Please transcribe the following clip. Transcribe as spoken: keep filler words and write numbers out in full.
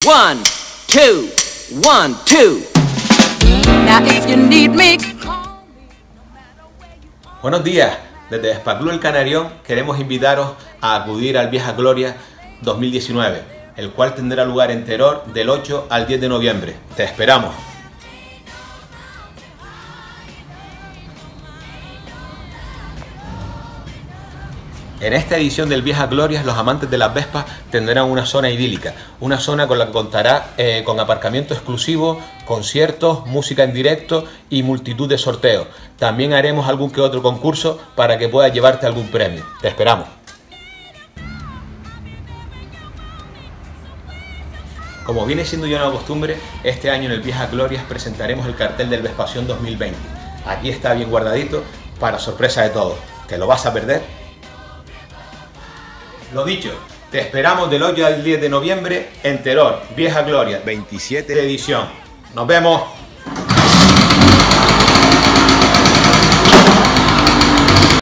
One, two, one, two. Now if you need me. Buenos días, desde Vespa Club El Canarión queremos invitaros a acudir al Vieja Gloria dos mil diecinueve, el cual tendrá lugar en Teror del ocho al diez de noviembre. ¡Te esperamos! En esta edición del Vieja Glorias, los amantes de las Vespas tendrán una zona idílica, una zona con la que contará eh, con aparcamiento exclusivo, conciertos, música en directo y multitud de sorteos. También haremos algún que otro concurso para que puedas llevarte algún premio. ¡Te esperamos! Como viene siendo ya una costumbre, este año en el Vieja Glorias presentaremos el cartel del Vespasión dos mil veinte. Aquí está bien guardadito para sorpresa de todos. ¿Te lo vas a perder? Lo dicho, te esperamos del ocho al diez de noviembre en Teror, Vieja Gloria, veintisiete edición. ¡Nos vemos!